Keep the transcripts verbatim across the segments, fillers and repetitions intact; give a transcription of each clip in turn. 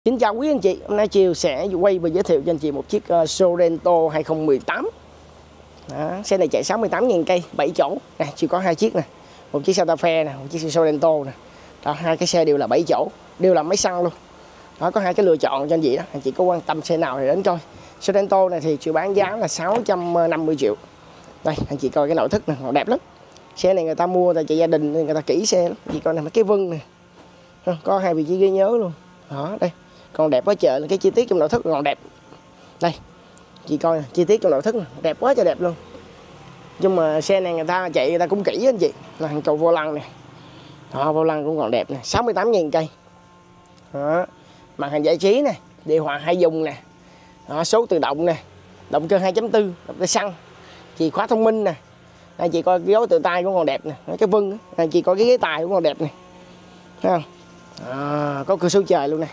Xin chào quý anh chị, hôm nay Chiều sẽ quay và giới thiệu cho anh chị một chiếc uh, Sorento hai không một tám. Đó, xe này chạy sáu mươi tám nghìn cây, bảy chỗ. Nè, Chiều có hai chiếc nè, một chiếc Santa Fe nè, một chiếc Sorento nè. Đó, hai cái xe đều là bảy chỗ, đều là máy xăng luôn. Đó, có hai cái lựa chọn cho anh chị đó, anh chị có quan tâm xe nào thì đến coi. Sorento này thì Chiều bán giá là sáu trăm năm mươi triệu. Đây, anh chị coi cái nội thất này, nó đẹp lắm. Xe này người ta mua tại chạy gia đình nên người ta kỹ xe lắm. Anh chị coi này, cái vân này. Có hai vị trí ghế nhớ luôn. Đó, đây. Còn đẹp quá trời, cái chi tiết trong nội thất còn đẹp. Đây, chị coi nè, chi tiết trong nội thất này, đẹp quá trời đẹp luôn. Nhưng mà xe này người ta chạy người ta cũng kỹ anh chị. Là hàng cầu vô lăng nè. Đó, vô lăng cũng còn đẹp nè, sáu mươi tám nghìn cây. Đó, màn hình giải trí nè, điều hòa hai vùng nè. Đó, số tự động nè, động cơ hai chấm bốn, động cơ xăng, chìa khóa thông minh nè. Anh chị coi cái gối tự tay cũng còn đẹp nè, cái vân, anh chị coi cái ghế tài cũng còn đẹp nè. Thấy không? À, có cửa sổ trời luôn nè.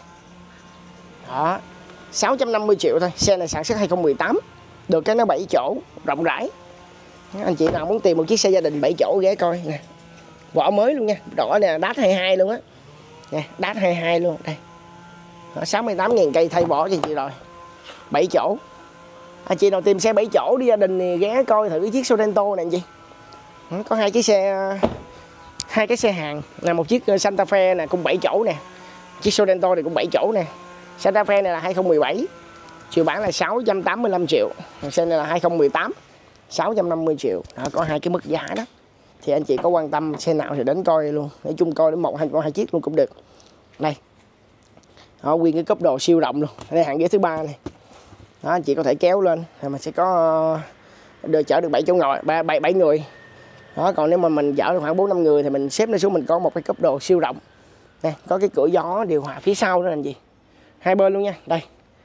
Đó, sáu trăm năm mươi triệu thôi. Xe này sản xuất hai không một tám. Được cái nó bảy chỗ, rộng rãi. Anh chị nào muốn tìm một chiếc xe gia đình bảy chỗ ghé coi nè. Vỏ mới luôn nha, đỏ nè, đát hai mươi hai luôn á. Nè, đát hai mươi hai luôn đây. Đó, sáu mươi tám nghìn cây thay vỏ cho anh chị rồi. bảy chỗ. Anh chị nào tìm xe bảy chỗ đi gia đình thì ghé coi thử chiếc Sorento này anh chị. Đó, có hai chiếc xe hai cái xe hàng là một chiếc Santa Fe nè cũng bảy chỗ nè. Chiếc Sorento này cũng bảy chỗ nè. Santa Fe này là hai không một bảy, Chiều bán là sáu trăm tám mươi lăm triệu. Xe này là hai không một tám, sáu trăm năm mươi triệu. Đó, có hai cái mức giá đó. Thì anh chị có quan tâm xe nào thì đến coi luôn. Nói chung coi đến một hai con hai chiếc luôn cũng được. Đây. Đó, nguyên cái cốp đồ siêu rộng luôn. Đây hàng ghế thứ ba này. Đó, anh chị có thể kéo lên thì mình sẽ có đưa chở được bảy chỗ ngồi, bảy bảy người. Đó, còn nếu mà mình chở được khoảng bốn năm người thì mình xếp nó xuống, mình có một cái cốp đồ siêu rộng. Đây, có cái cửa gió điều hòa phía sau đó anh chị. Hai bên luôn nha, đây.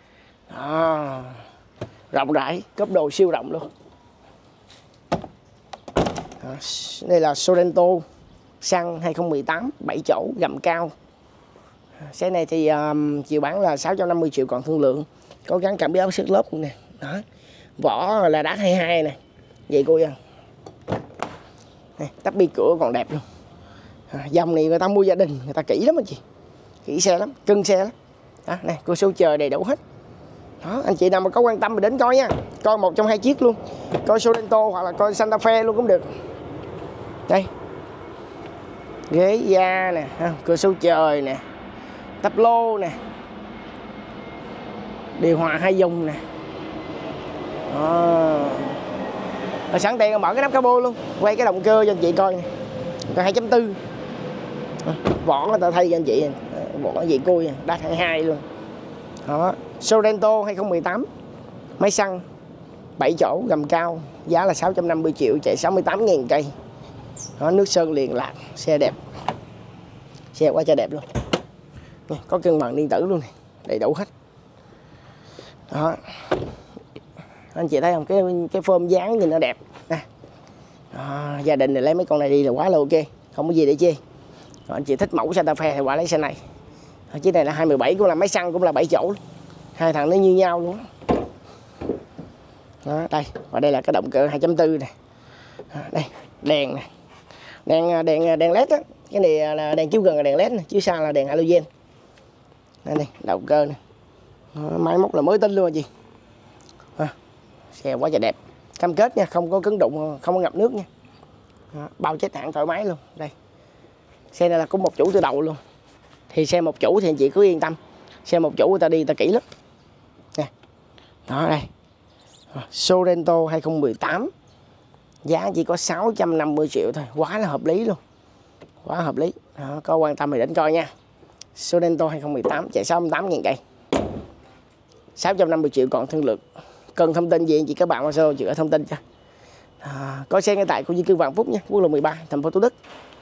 Đó, rộng rãi, cốp đồ siêu rộng luôn. Đó, đây là Sorento xăng hai không một tám, bảy chỗ, gầm cao. Xe này thì um, chiều bán là sáu trăm năm mươi triệu còn thương lượng. Có gắn cảm biến áp suất lớp luôn nè. Đó, vỏ là đá hai mươi hai nè. Vậy cô à. Này, tắp bi cửa còn đẹp luôn. À, dòng này người ta mua gia đình, người ta kỹ lắm anh chị. Kỹ xe lắm, cưng xe lắm. Đó, này, cửa sổ trời đầy đủ hết. Đó, anh chị nào mà có quan tâm thì đến coi nha. Coi một trong hai chiếc luôn. Coi Sorento hoặc là coi Santa Fe luôn cũng được. Đây. Ghế da nè, cửa sổ trời nè. Tắp lô nè. Điều hòa hai vùng nè. Đó. Rồi sẵn tiện mở cái nắp cabo luôn. Quay cái động cơ cho anh chị coi nè. Coi hai chấm bốn. Vỏ người ta thay cho anh chị. Vỏ gì cui đát hai mươi hai luôn. Đó, Sorento hai không một tám, máy xăng, bảy chỗ, gầm cao, giá là sáu trăm năm mươi triệu, chạy sáu mươi tám nghìn cây. Đó, nước sơn liền lạc, xe đẹp. Xe quá trời đẹp luôn. Có cân bằng điện tử luôn này, đầy đủ hết. Đó. Anh chị thấy không, cái cái phơm dáng nhìn nó đẹp nè. Đó, gia đình này lấy mấy con này đi là quá là ok, không có gì để chê. Rồi, anh chị thích mẫu Santa Fe thì qua lấy xe này. Chiếc này là hai mươi bảy, cũng là máy xăng, cũng là bảy chỗ. Hai thằng nó như nhau luôn. Đó, đây, và đây là cái động cơ hai chấm bốn này. Đây, đèn này. Đèn đèn đèn led á, cái này là đèn chiếu gần là đèn led này, chiếu xa là đèn halogen. Đây này, động cơ này. Đó, máy móc là mới tinh luôn gì. À, xe quá trời đẹp. Cam kết nha, không có cứng đụng, không có ngập nước nha. Đó, bao chết hãng thoải mái luôn. Đây. Xe này là có một chủ từ đầu luôn. Thì xe một chủ thì anh chị cứ yên tâm. Xe một chủ người ta đi người ta kỹ lắm nè. Đó đây, Sorento hai không một tám, giá chỉ có sáu trăm năm mươi triệu thôi, quá là hợp lý luôn. Quá hợp lý. Đó, có quan tâm thì đến coi nha. Sorento hai không một tám chạy sáu mươi tám nghìn cây, sáu trăm năm mươi triệu còn thương lượng. Cần thông tin gì anh chị các bạn qua show chịu thông tin cho. À, có xe ngay tại khu dân cư Vạn Phúc nha, quốc lộ mười ba, thành phố Thủ Đức.